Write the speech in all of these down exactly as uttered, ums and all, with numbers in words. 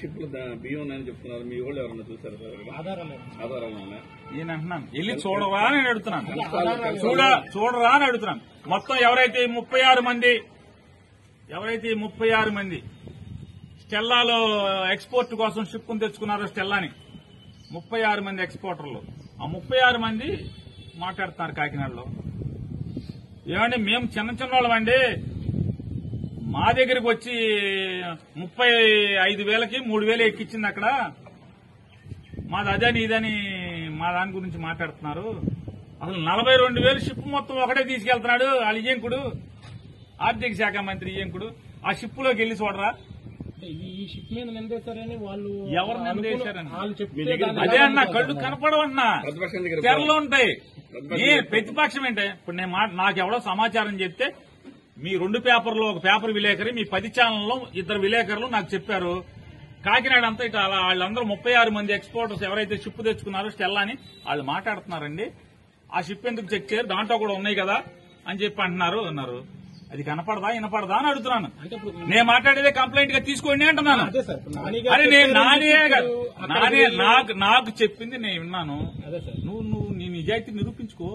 Ship లో బియ్యం ఉన్నాయని చెప్తున్నారు. మీ వాళ్ళు ఎవరన్నా చూసారు సార్? ఆధారాలు ఉన్నాయి. నేను అంటున్నాను వెళ్ళి చూడరా అని అడుగుతున్నాను. చూడ చూడరా అని అడుగుతున్నాను. మొత్తం ఎవరైతే ముప్పై ఆరు మంది ఎవరైతే ముప్పై ఆరు మంది స్టెల్లాలో ఎక్స్పోర్ట్ కోసం షిప్ తెచ్చుకున్నారో స్టెల్లాని ముప్పై ఆరు మంది ఎక్స్పోర్టర్లు, ఆ ముప్పై ఆరు మంది మాట్లాడుతున్నారు కాకినాడలో. ఏమండి మేము చిన్న చిన్న వాళ్ళమండి, మా దగ్గరికి వచ్చి ముప్పై ఐదు వేలకి మూడు వేలు ఎక్కిచ్చింది అక్కడ, మాది అదని ఇదని మా దాని గురించి మాట్లాడుతున్నారు. అసలు నలభై రెండు వేలు షిప్ మొత్తం ఒకటే తీసుకెళ్తున్నాడు వాళ్ళు ఇయ్యంకుడు, ఆర్థిక శాఖ మంత్రి ఇయ్యంకుడు. ఆ షిప్ లోకి వెళ్లి చూడరా ఈ షిప్ మీద నిందేశారని వాళ్ళు ఎవరు నిందేశారని వాళ్ళు చెప్తే అదే అన్నా కళ్ళు కనపడవన్నా తెరలు ఉంటాయి. నీ ప్రతిపక్షం ఏంటే ఇప్పుడు నేను నాకు ఎవడో సమాచారం చెప్తే మీ రెండు పేపర్లో ఒక పేపర్ విలేకరి, మీ పది ఛానల్లో ఇద్దరు విలేకరులు నాకు చెప్పారు. కాకినాడ అంతా ఇట్లా అలా వాళ్ళందరూ ముప్పై ఆరు మంది ఎక్స్పోర్టర్స్ ఎవరైతే షిప్ తెచ్చుకున్నారో స్టెల్లా అని వాళ్ళు మాట్లాడుతున్నారండి. ఆ షిప్ ఎందుకు చెక్ చేయరు, దాంట్లో కూడా ఉన్నాయి కదా అని చెప్పి అంటున్నారు అన్నారు. అది కనపడదా వినపడదా అని అడుగుతున్నాను. నేను మాట్లాడేదే కంప్లైంట్ గా తీసుకోండి అంటున్నాను. అరే నేను నానే నానే నాకు నాకు చెప్పింది నేను విన్నాను. నువ్వు నువ్వు నీ నిజాయితీ నిరూపించుకో.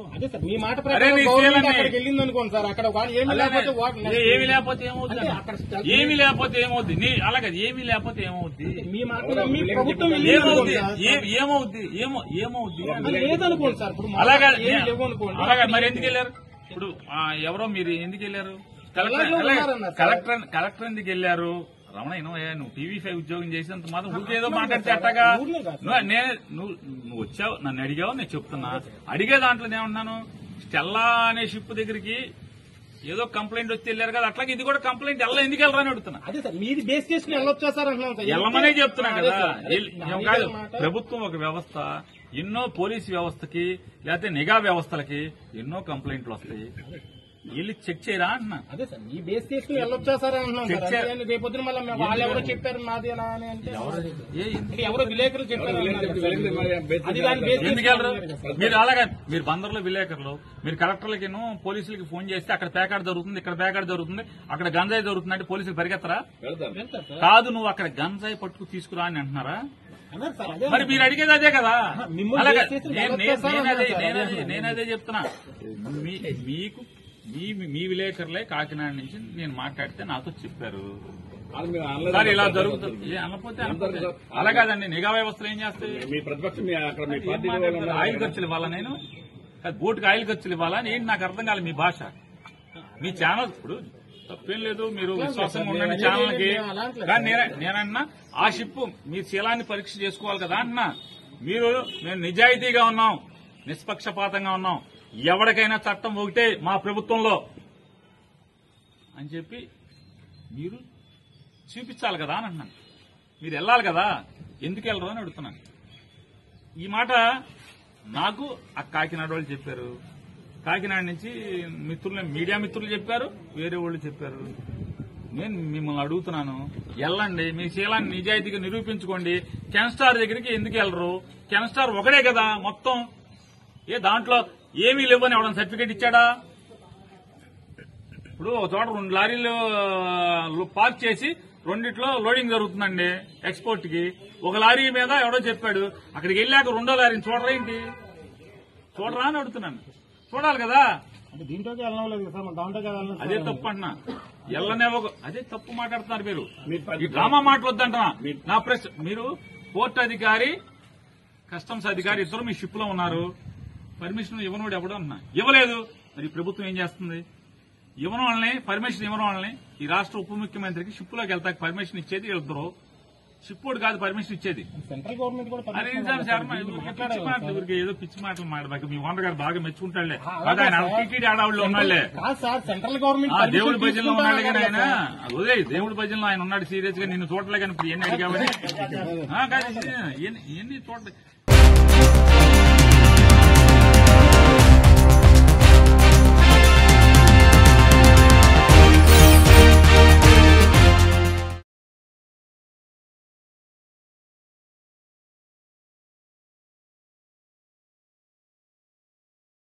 ఏమి లేకపోతే ఏమవుతుంది, ఏమి లేకపోతే ఏమవుద్ది నీ అలాగే ఏమీ లేకపోతే ఏమవుద్ది, ఏమవుద్ది ఏమవుద్ది ఏమో ఏమవుద్ది అలాగే అలాగే మరి ఎందుకు వెళ్ళారు? ఇప్పుడు ఎవరో మీరు ఎందుకు వెళ్ళారు? కలెక్టర్ కలెక్టర్ కలెక్టర్ ఎందుకు వెళ్ళారు? రమణ నువ్వు టీవీ ఫైవ్ ఉద్యోగం చేసినంత మాత్రం ఊరికేదో మాట్లాడితే అట్టగా నేను నువ్వు నువ్వు వచ్చావు నన్ను అడిగావు, నేను చెప్తున్నా. అడిగే దాంట్లో ఏమన్నాను, స్టెల్లా అనే షిప్ దగ్గరికి ఏదో కంప్లైంట్ వచ్చి వెళ్ళారు కదా, అట్లాగే ఇది కూడా కంప్లైంట్ ఎలా ఎందుకు వెళ్ళరని అడుగుతున్నా. వెళ్ళమనే చెప్తున్నా కదా. కాదు ప్రభుత్వం ఒక వ్యవస్థ, ఎన్నో పోలీసు వ్యవస్థకి లేకపోతే నిఘా వ్యవస్థలకి ఎన్నో కంప్లైంట్లు వస్తాయి, వెళ్ళి చెక్ చేయరా అన్నా. అదే సార్ మీ బేస్ చేసుకుని వెళ్ళొచ్చా సార్ అంటున్నాం. రేపొద్దున మళ్ళీ వాళ్ళు ఎవరో చెప్పారు నాదేనా అని అంటే ఎవరో విలేకరులు చెప్పారు. ఎందుకు వెళ్ళరు మీరు? అలాగే మీరు బందర్లో విలేకరులు, మీరు కలెక్టర్లకి పోలీసులకి ఫోన్ చేస్తే అక్కడ పేకాడు జరుగుతుంది, ఇక్కడ పేకాడు జరుగుతుంది, అక్కడ గంజాయి జరుగుతుంది అంటే పోలీసులు పరిగెత్తరా? కాదు నువ్వు అక్కడ గంజాయి పట్టుకు తీసుకురా అని అంటున్నారా? మరి మీరు అడిగేది అదే కదా. అలాగే నేనదే చెప్తున్నా. మీకు మీ మీ విలేకరులే కాకినాడ నుంచి నేను మాట్లాడితే నాతో చెప్పారు సార్ ఇలా జరుగుతుంది అనకపోతే అలా కాదండి. నిఘా వ్యవస్థలు ఏం చేస్తాయి? ఆయిల్ ఖర్చులు ఇవ్వాలా? నేను బోటుకి ఆయిల్ ఖర్చులు ఇవ్వాలా? ఏంటి నాకు అర్థం కాలేదు మీ భాష. మీ ఛానల్ ఇప్పుడు తప్పేం లేదు, మీరు విశ్వాసంగా ఉండండి ఛానల్ కి. కానీ నేనన్నా ఆ షిప్ మీ శీలాన్ని పరీక్ష చేసుకోవాలి కదా అన్నా. మీరు మేము నిజాయితీగా ఉన్నాం, నిష్పక్షపాతంగా ఉన్నాం, ఎవరికైనా చట్టం ఒకటే మా ప్రభుత్వంలో అని చెప్పి మీరు చూపించాలి కదా అని అంటున్నాను. మీరు వెళ్ళాలి కదా, ఎందుకు వెళ్ళరు అని అడుగుతున్నాను. ఈ మాట నాకు ఆ కాకినాడ వాళ్ళు చెప్పారు, కాకినాడ నుంచి మిత్రులు మీడియా మిత్రులు చెప్పారు, వేరే వాళ్ళు చెప్పారు. నేను మిమ్మల్ని అడుగుతున్నాను, వెళ్ళండి, మీ శీలాన్ని నిజాయితీగా నిరూపించుకోండి. కెన్స్టార్ దగ్గరికి ఎందుకు వెళ్ళరు? కెన్స్టార్ ఒకడే కదా మొత్తం. ఏ దాంట్లో ఏమీ లేవని ఎవడన్నా సర్టిఫికేట్ ఇచ్చాడా? ఇప్పుడు ఒక చోట రెండు లారీలు పార్క్ చేసి రెండిట్లో లోడింగ్ జరుగుతుందండి ఎక్స్పోర్ట్ కి. ఒక లారీ మీద ఎవడో చెప్పాడు, అక్కడికి వెళ్ళాక రెండో లారీని చూడరా ఏంటి? చూడరా అని అడుగుతున్నాను. చూడాలి కదా. అదే తప్పు అంటున్నా. ఎల్లనే అదే తప్పు మాట్లాడుతున్నారు మీరు. ఈ డ్రామా మాట్లాడొద్దంటున్నా. నా ప్రశ్న, మీరు పోర్ట్ అధికారి కస్టమ్స్ అధికారి ఇద్దరు మీ షిప్ లో ఉన్నారు, పర్మిషన్ ఇవ్వనోడు ఎవడో అన్నా ఇవ్వలేదు. మరి ప్రభుత్వం ఏం చేస్తుంది? ఇవ్వడం వాళ్ళని పర్మిషన్ ఇవ్వడం వాళ్ళని ఈ రాష్ట్ర ఉప ముఖ్యమంత్రికి షిప్ లోకి వెళ్తాక పర్మిషన్ ఇచ్చేది ఇద్దరు. షిప్ వాడు కాదు పర్మిషన్ ఇచ్చేది. సెంట్రల్ గవర్నమెంట్ కూడా అరే శర్మ ఊరికి ఏదో పిచ్చి మాటలు మాట్లాడబాక. మీ ఓనర్ గారు బాగా మెచ్చుకుంటాడులే, ఆయన టీటీడీ ఆడవాళ్ళు ఉన్నాళ్లే. సెంట్రల్ గవర్నమెంట్ దేవుడి భజనలో ఉన్నాడు కానీ ఆయన అదే దేవుడి భజనలో ఆయన ఉన్నాడు సీరియస్ గా. నిన్ను చూడలే కానీ ఇప్పుడు ఎన్ని అడిగామని ఎన్ని చూడలే.